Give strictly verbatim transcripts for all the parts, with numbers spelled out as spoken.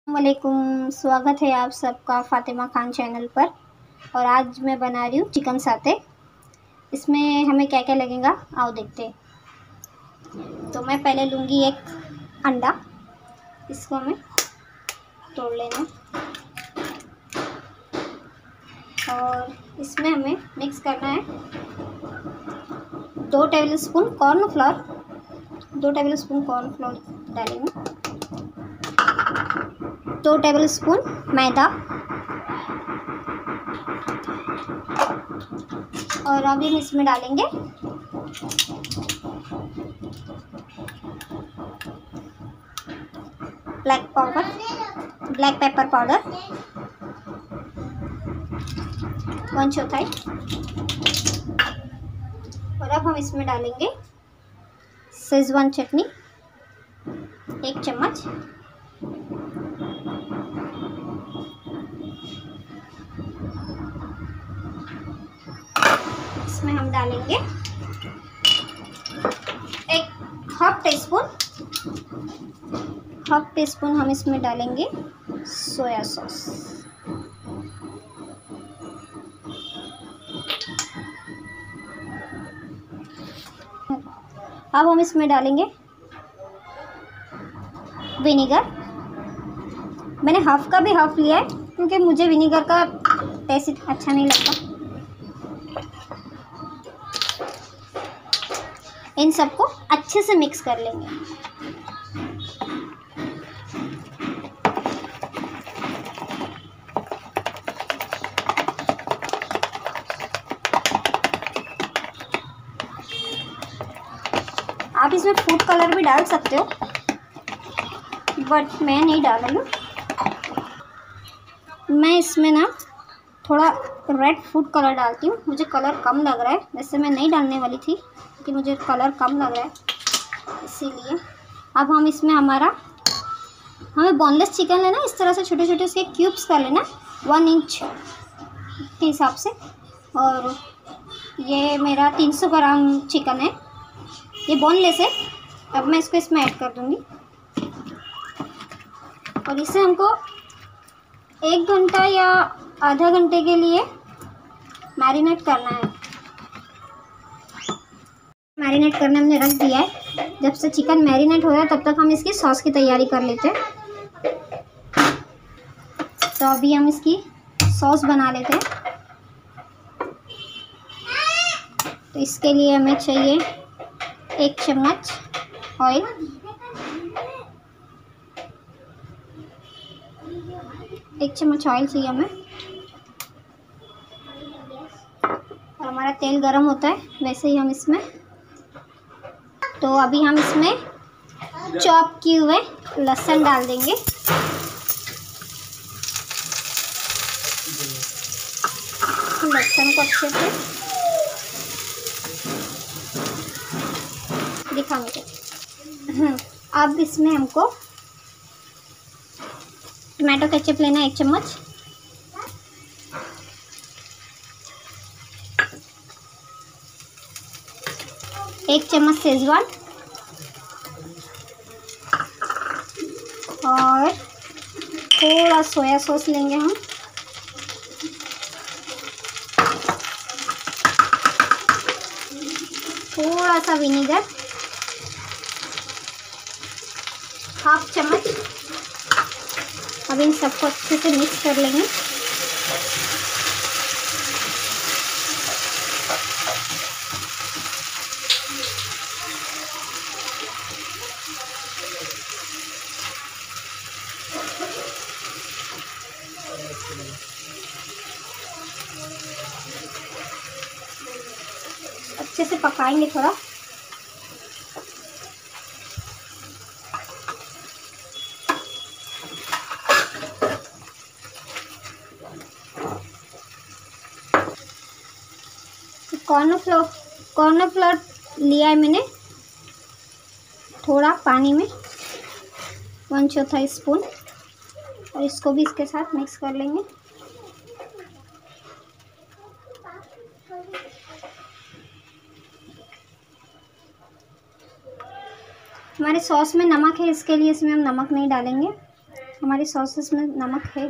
वालेकुम, स्वागत है आप सबका फ़ातिमा खान चैनल पर। और आज मैं बना रही हूँ चिकन साते। इसमें हमें क्या क्या लगेगा आओ देखते हैं। तो मैं पहले लूँगी एक अंडा, इसको हमें तोड़ लेना और इसमें हमें मिक्स करना है दो टेबल स्पून कॉर्नफ्लोर दो टेबल स्पून कॉर्नफ्लोर डालेंगे, दो टेबल स्पून मैदा और अभी हम इसमें डालेंगे black powder black pepper powder one चौथाई। और अब हम इसमें डालेंगे शेजवान चटनी एक चम्मच, इसमें हम डालेंगे एक half teaspoon half teaspoon हम इसमें डालेंगे सोया सॉस। अब हम इसमें डालेंगे विनीगर। मैंने हाफ का भी हाफ लिया है क्योंकि मुझे विनीगर का टेस्ट अच्छा नहीं लगता। इन सबको अच्छे से मिक्स कर लेंगे। आप इसमें फूड कलर भी डाल सकते हो, बट मैं नहीं डाल रही हूँ। मैं इसमें ना थोड़ा रेड फूड कलर डालती हूँ, मुझे कलर कम लग रहा है। वैसे मैं नहीं डालने वाली थी कि मुझे कलर कम लग रहा है, इसीलिए। अब हम इसमें हमारा हमें बोनलेस चिकन लेना, इस तरह से छोटे छोटे उसके क्यूब्स कर लेना वन इंच के हिसाब से। और ये मेरा तीन सौ ग्राम चिकन है, ये बोनलेस है। अब मैं इसको इसमें ऐड कर दूँगी और इसे हमको एक घंटा या आधा घंटे के लिए मैरिनेट करना है। मैरिनेट करने हमने रख दिया है। जब से चिकन मैरिनेट हो रहा है तब तक हम इसकी सॉस की तैयारी कर लेते हैं। तो अभी हम इसकी सॉस बना लेते हैं। तो इसके लिए हमें चाहिए एक चम्मच ऑयल, एक चम्मच ऑयल चाहिए हमें। और हमारा तेल गरम होता है वैसे ही हम इसमें, तो अभी हम इसमें चॉप किए हुए लहसुन डाल देंगे। लहसुन को अच्छे से दिखा मुझे। अब इसमें हमको टमाटो केचप लेना है एक चम्मच, एक चम्मच शेजवान और थोड़ा सोया सॉस लेंगे हम। थोड़ा सा विनीगर हाफ चम्मच। अब इन सबको अच्छे से मिक्स कर लेंगे। अच्छे से पकाएंगे थोड़ा। कॉर्नफ्लोर कॉर्नफ्लोर लिया है मैंने थोड़ा पानी में, वन चौथाई स्पून, और इसको भी इसके साथ मिक्स कर लेंगे। हमारे सॉस में नमक है, इसके लिए इसमें हम नमक नहीं डालेंगे। हमारी सॉसेस में नमक है।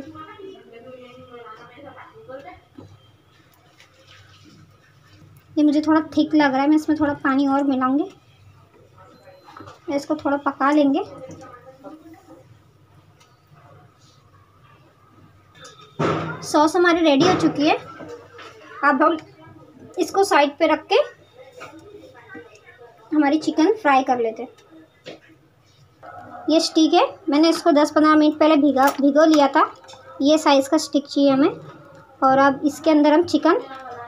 ये मुझे थोड़ा थिक लग रहा है, मैं इसमें थोड़ा पानी और मिलाऊंगी। इसको थोड़ा पका लेंगे। सॉस हमारी रेडी हो चुकी है। अब हम इसको साइड पे रख के हमारी चिकन फ्राई कर लेते हैं। ये स्टिक है, मैंने इसको दस पंद्रह मिनट पहले भिगा भिगो लिया था। ये साइज़ का स्टिक चाहिए हमें। और अब इसके अंदर हम चिकन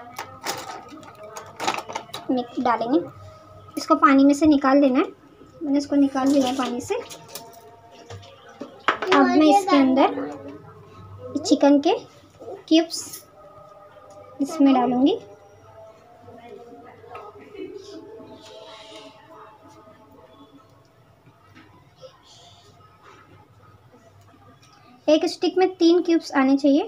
मिक्स डालेंगे। इसको पानी में से निकाल लेना है। मैंने इसको निकाल लिया है पानी से। अब मैं इसके अंदर चिकन के क्यूब्स इसमें डालूंगी। एक स्टिक में तीन क्यूब्स आने चाहिए।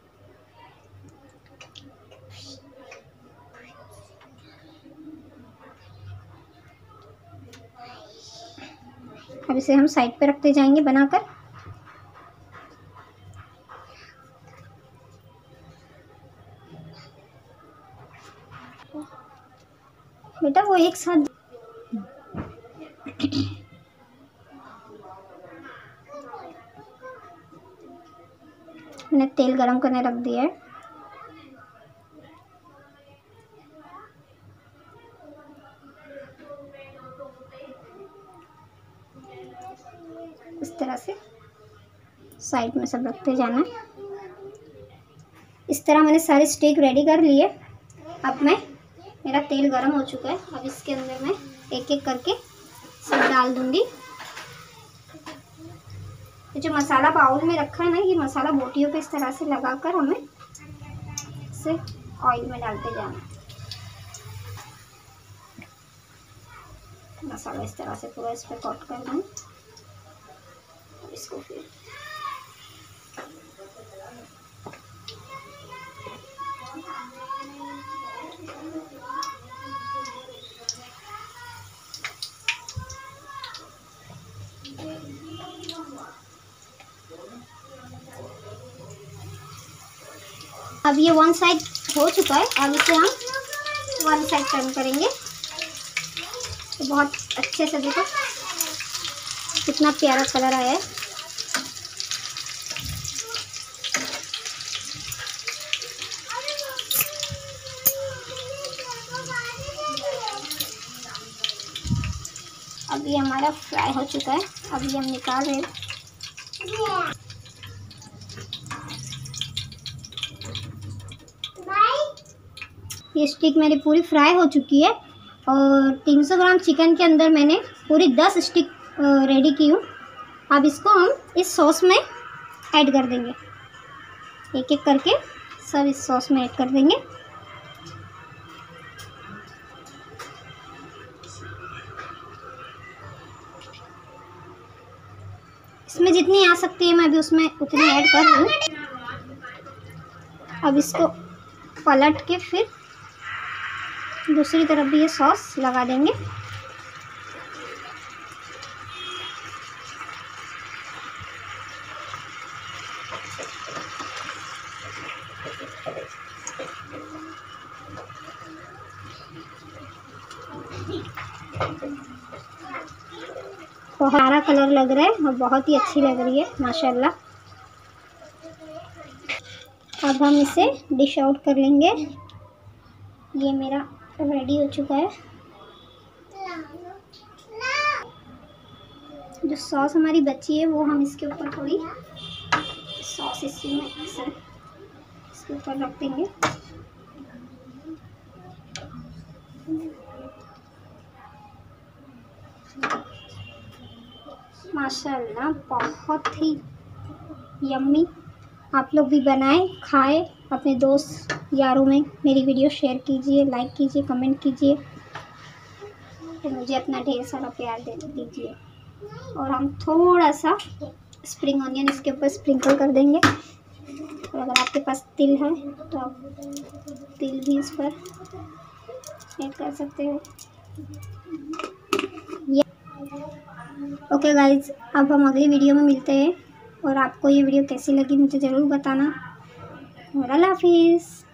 अब इसे हम साइड पे रखते जाएंगे बनाकर। बेटा वो एक साथ मैंने तेल गरम करने रख दिया है। इस तरह से साइड में सब रखते जाना है। इस तरह मैंने सारे स्टेक रेडी कर लिए। अब मैं मेरा तेल गरम हो चुका है। अब इसके अंदर मैं एक एक करके सब डाल दूंगी। ये जो मसाला बाउल में रखा है ना, ये मसाला बोटियों पे इस तरह से लगाकर हमें इसे ऑयल में डालते जाना। मसाला इस तरह से पूरा इस पर कोट करना है। इसको फिर अब ये वन साइड हो चुका है। अब इसे हम वन साइड टर्न करेंगे। तो बहुत अच्छे से देखो कितना प्यारा कलर आया है। अब ये हमारा फ्राई हो चुका है। अब ये हम निकाल रहे हैं। ये स्टिक मेरी पूरी फ्राई हो चुकी है और तीन सौ ग्राम चिकन के अंदर मैंने पूरी दस स्टिक रेडी की हूँ। अब इसको हम इस सॉस में ऐड कर देंगे। एक एक करके सब इस सॉस में ऐड कर देंगे। इसमें जितनी आ सकती है मैं अभी उसमें उतनी ऐड कर रही हूँ। अब इसको पलट के फिर दूसरी तरफ भी ये सॉस लगा देंगे। बहुत हरा कलर लग रहा है और बहुत ही अच्छी लग रही है माशाल्लाह। अब हम इसे डिश आउट कर लेंगे। ये मेरा रेडी हो चुका है। जो सॉस हमारी बची है वो हम इसके ऊपर थोड़ी सॉस इसी में इसके ऊपर रख देंगे। माशाल्लाह बहुत ही यम्मी। आप लोग भी बनाएं, खाएं, अपने दोस्त यारों में मेरी वीडियो शेयर कीजिए, लाइक कीजिए, कमेंट कीजिए, तो मुझे अपना ढेर सारा प्यार दे दीजिए। और हम थोड़ा सा स्प्रिंग ऑनियन इसके ऊपर स्प्रिंकल कर देंगे। और अगर आपके पास तिल है तो आप तिल भी इस पर ऐड कर सकते हो। ओके गाइज, अब हम अगली वीडियो में मिलते हैं। और आपको ये वीडियो कैसी लगी मुझे ज़रूर बताना। और अल्लाह हाफिज़।